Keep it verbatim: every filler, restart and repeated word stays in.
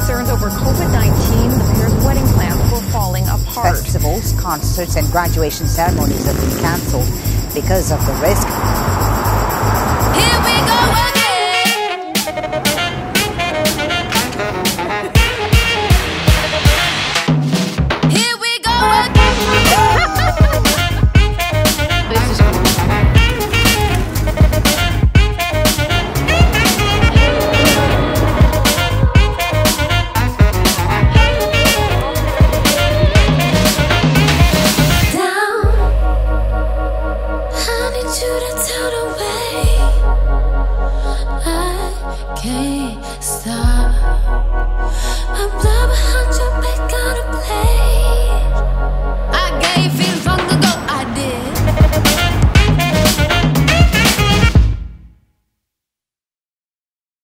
concerns over COVID nineteen, the pair's wedding plans were falling apart. Festivals, concerts, and graduation ceremonies have been cancelled because of the risk. Here we go again. Here we go again. This is cool. Can't stop. I'm blind behind you.